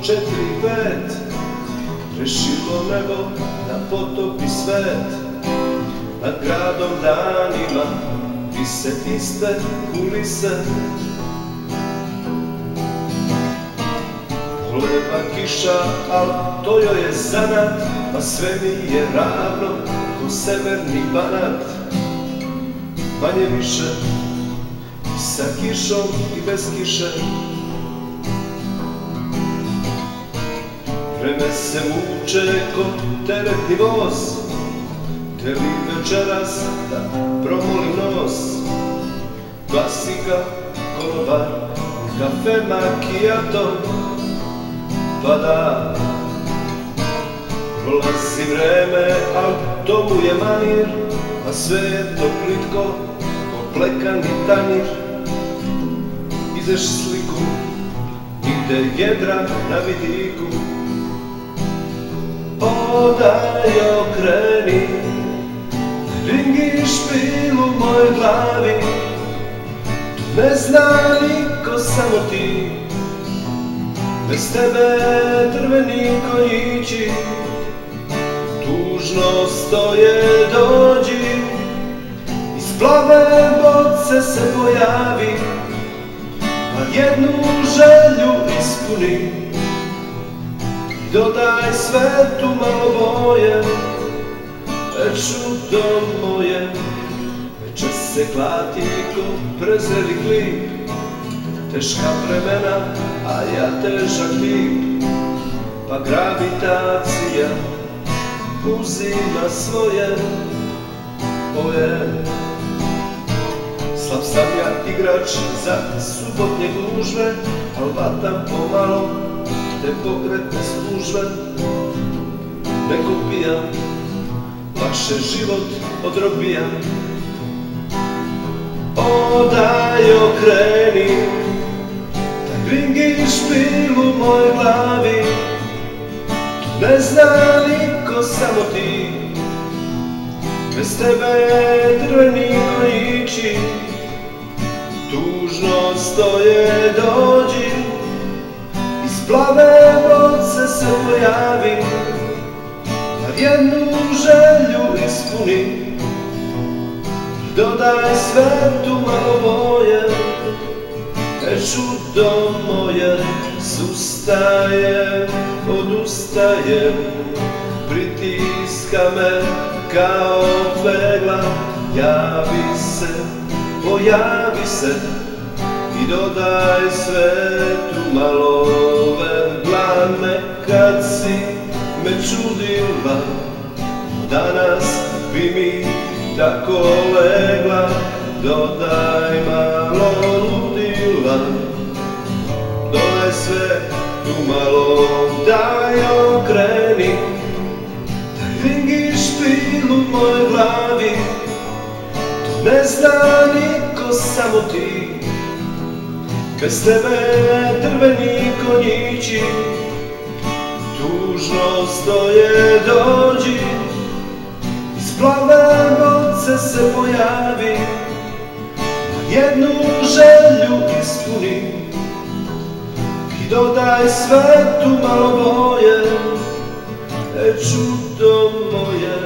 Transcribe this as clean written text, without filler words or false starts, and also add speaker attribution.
Speaker 1: 4 i 5 rešilo nebo da potopi svet. Nad gradom danima vise iste kulise. Poleva kiša, al to joj je zanat, pa sve mi je ravno ko severni Banat. Manje više i sa kišom i bez kiše. Vreme se muče ko teretni voz, teli večeras da promoli nos. Klasika, konobar, kafe macchiato, pa da prolazi vreme, al to mu je manir, a sve je to plitko ko plekani tanjir. Izeš sliku, nigde jedra na vidiku. Odaj okreni, ringi špil u mojoj glavi. Tu ne zna niko, samo ti. Bez tebe drveni konjići tužno stoje, dođi. Iz plave boce se pojavi, pa jednu želju ispuni. Dodaj svetu malo boje, čudo moje. Večer se klati ko prezreli klip, teška vremena, a ja težak tip. Pa gravitacija uzima svoje boje. Slab sam ja igrač za subotnje gužve, al vatam pomalo te pokretne službe. Neko pijam, lakše život odrobijam. Odaj okreni, taj ringi špil u mojoj glavi. Tu ne zna niko, samo ti. Bez tebe drveni konjići tužno stoje, dođi. Iz plave boce se pojavi, pa jednu želju ispuni. Dodaj svetu malo boje, čudo moje. Sustajem, odustajem, pritiska me kao pegla. Javi se, pojavi se i dodaj svetu malo vedla. Nekad si me čudila, danas bi mi tako legla. Dodaj malo ludila, dodaj svetu malo, daj okreni. Taj ringi špil u mojoj glavi, to ne zna niko, samo ti. Bez tebe drveni konjići tužno stoje, dođi. Iz plave boce se pojavi, jednu želju ispuni. I dodaj svetu malo boje, čudo moje.